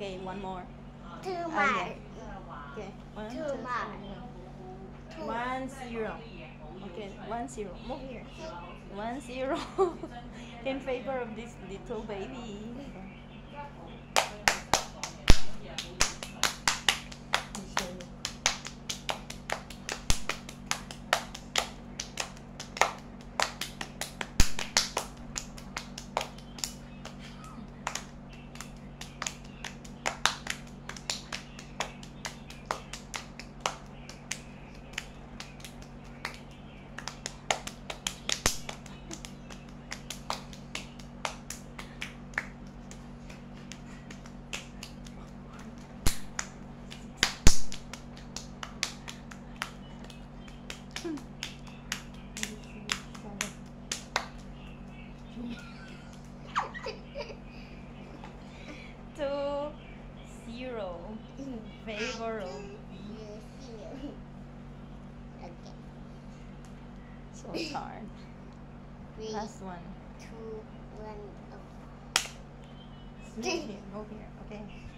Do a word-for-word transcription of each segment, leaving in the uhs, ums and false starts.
Okay, one more. Two Okay. more. Okay, one, Two two, more. three. One zero. Okay, one zero. Move here. One zero in favor of this little baby. Two zero favor of so hard. Three, Last one. two, one. Move here, move here, okay.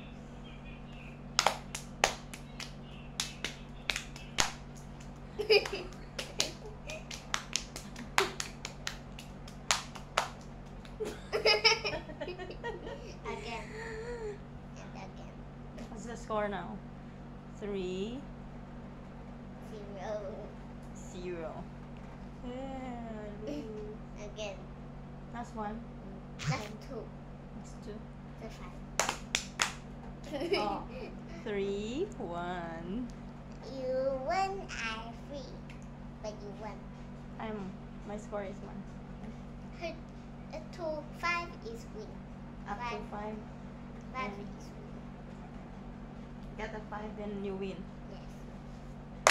Again. And again. What's the score now? Three Zero. zero. Yeah, Again. last one. That's two. That's two. That's five. Oh, three, one. You win, I free. But you won. I'm. My score is one. Uh, two, five is win. Up to Five. five. Five Mm. is win. Get a five, then you win. Yes.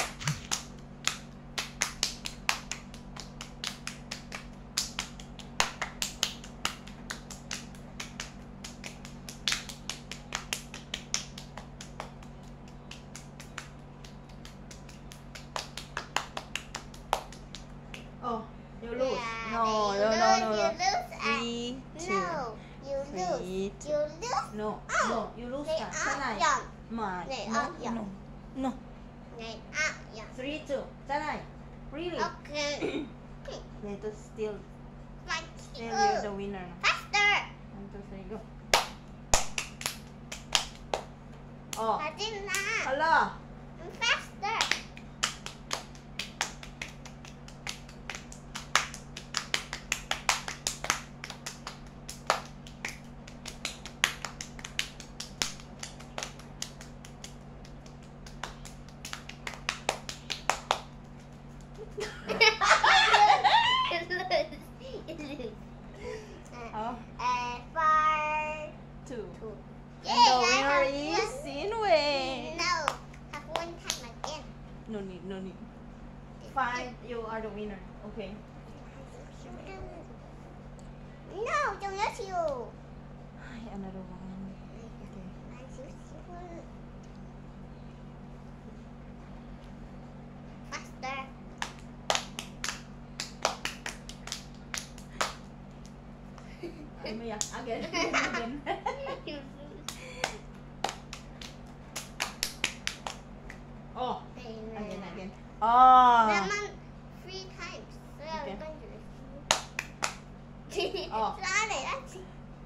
Oh, you lose. Yeah, No, you no, lose, no, no, you no. lose, Three, two. No, you lose. Three, two. You lose. No, Oh, no, you lose Này cả. ác Cái này. dần. My. Này No, ác dần. no, no. Này ác dần. Three, two. Cái này. Really? Okay. Yeah, to still, Like still you're the winner. faster. One, two, three, go. Oh, Fatima. hello. Faster. You lose. You lose. Oh, Uh, four, two. two. And the I winner have is one. Sinway. No, have one time again. No need, no need. Five, you are the winner. Okay. No, don't let you. Ay, another one. Okay. Faster. Ano yan? Again. Again. You lose. Oh, Again, again, again. Oh. Lemon three times. So I'm Okay. going to Oh. Sorry, that's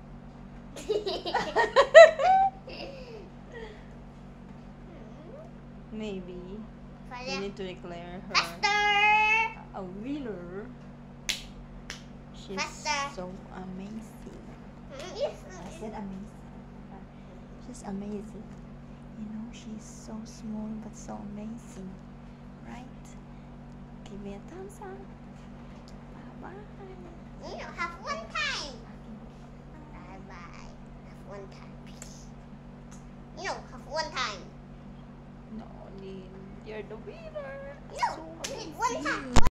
Maybe we Faster. need to declare her Faster. a winner. She's Faster. so amazing. Yes. I said amazing. She's amazing. You know, she's so small but so amazing. Right? Give me a thumbs up. Bye bye. You know, have one time. Bye bye. Have one time, please. You know, have one time. No, Lynn, you're the winner. No, So one time. amazing.